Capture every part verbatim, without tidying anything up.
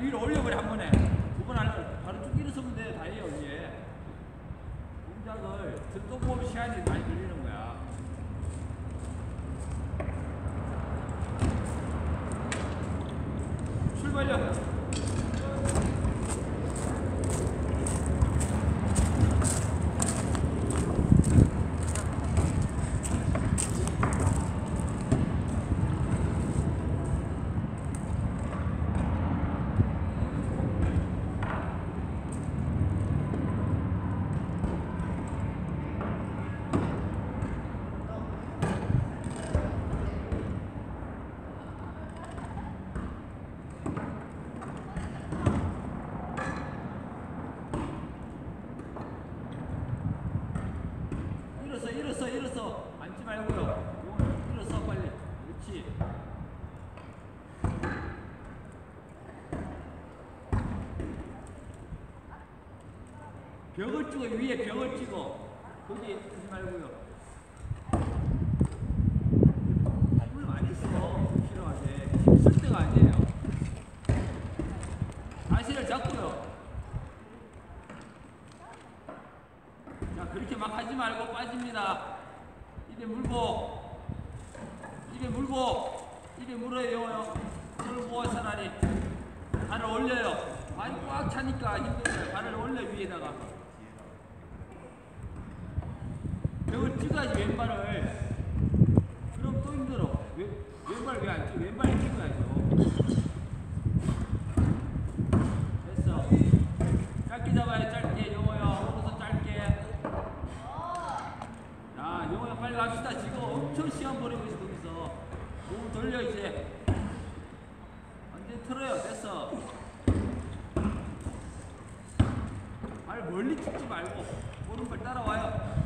위로 올려버려 한 번에. 두 번 하려고 바로 쭉 일어서면 돼. 다 해요 이제. 동작을 듣도 보면 시간이 많이 걸리는 거야. 출발요. 일어서 일어서 일어서 앉지 말고요. 일어서 빨리. 그렇지. 벽을 찍어. 위에 벽을 찍어. 거기 하지 말고요. 힘을 많이 써. 싫어하지. 쓸 때가 아니에요. 자세를 잡고요. 자, 그렇게 막 하지 말고 빠집니다. 입에 물고, 입에 물고, 입에 물어요. 물고 차라리. 발을 올려요. 발이 꽉 차니까 힘들어요. 발을 올려 위에다가. 벽을 찍어야지 왼발을. 그럼 또 힘들어. 왼, 왼발 왜 안 찍어? 왼발을 찍어야죠. 됐어. 짧게 잡아요. 짧게. 영어요. 오른손 짧게. 자, 영어야 빨리 갑시다. 지금 엄청 시간 버리고 있어. 거기서 몸 돌려 이제. 완전 틀어요. 됐어. 발 멀리 찍지 말고 오른발 따라와요.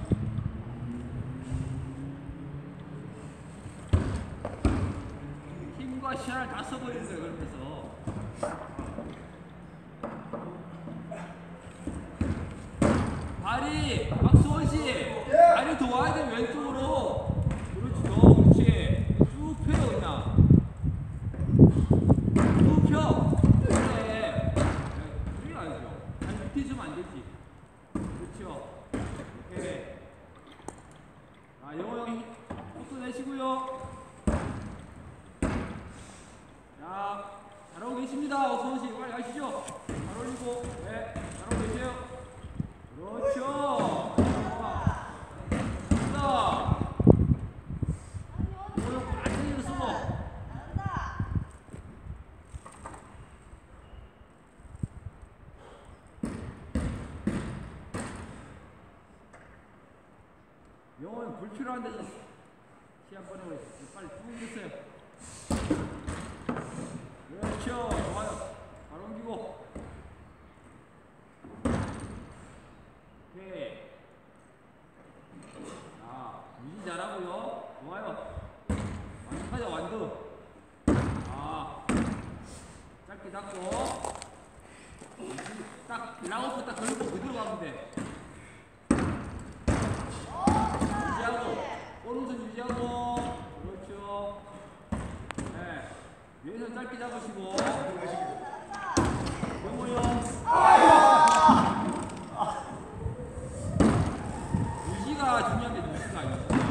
힘과 시간을 다 써버리는 거예요. 그러면서 발이 박수원씨 발이 더 와야 돼. 왼쪽으로. 그렇지. 더 그렇지. 쭉 펴요. 그냥 쭉 펴. 그래. 그게 아니죠. 발 밑에 주면 안 되지. 그렇죠. 오케이. 자, 영호 형이 속도 내시고요. 자, 잘하고 계십니다. 박수원씨 빨리 가시죠. 잘 올리고. 네, 잘하고 계세요. 그렇죠. 좋아. 이거 완전히 일어서. 영어는 불필요한 데서 시간 보내고 있어. 빨리 쭉 있어요. 그렇죠. 좋아요. 발 옮기고. 오케이. 자, 유지 잘하고요. 좋아요. 완두하자, 완두. 아, 짧게 잡고. 딱, 라운드 딱 걸고 그대로 가면 돼. 유지하고. 오른손 유지하고. 그렇죠. 네. 왼손 짧게 잡으시고. 영호요. 유지가 중요한데 유지가 아니야.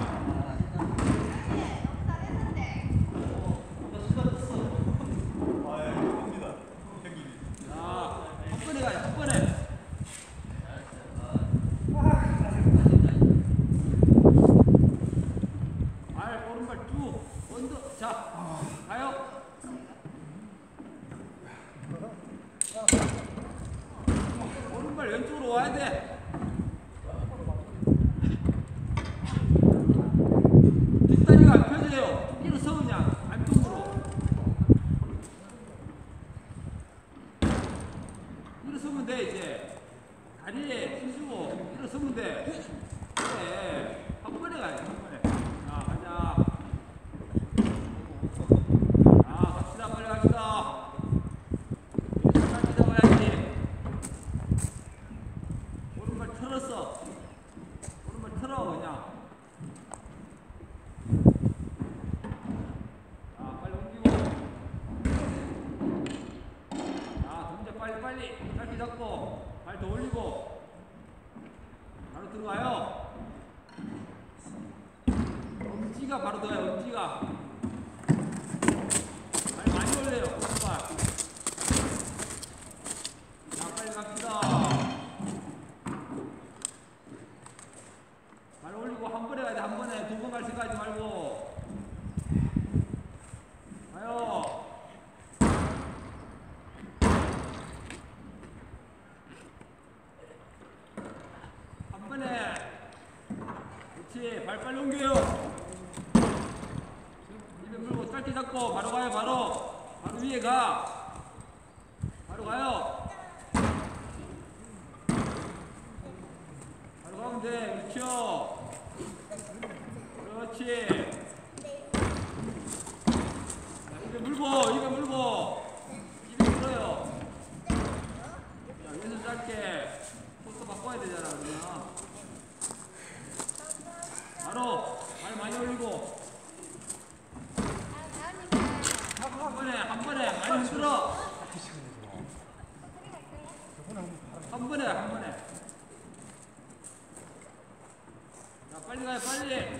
자, 한 번에 가요. 한 번에. 발 오른발 쭉 언더. 자, 가요. 오른발 왼쪽으로 와야 돼. 뒷다리가 안 펴져요. 일어서 그냥 안쪽으로. 일어서면 돼 이제. 다리에 힘주고 일어서면 돼. 그래. 한 번에 가야 돼. 한 번에. 자, 가자. 자, 갑시다. 빨리 갑시다. 짧게 잡아야지. 오른발 틀었어. 오른발 틀어 그냥. 자, 빨리 옮기고. 자, 잡고 발 더 올리고 바로 들어가요. 엄지가 바로 들어가요. 엄지가 발 많이 올려요. 발. 자 빨리 갑시다. 발 올리고 한 번에 가야 돼. 한 번에 두 번 갈 생각하지 말고 가요. 한 번에. 그렇지. 발 빨리 옮겨요. 입에 물고 짧게 잡고 바로 가요. 바로 바로 위에 가. 바로 가요. 바로 가면 돼. 그렇죠. 그렇지. 자, 입에 물고 입에 물고 입에 물어요. 자, 왼손 짧게 포스 바꿔야 되잖아. 그러면 바로 발 많이 올리고 한 번에 한 번에 많이 흔들어. 한 번에 한 번에. 자 빨리 가요 빨리.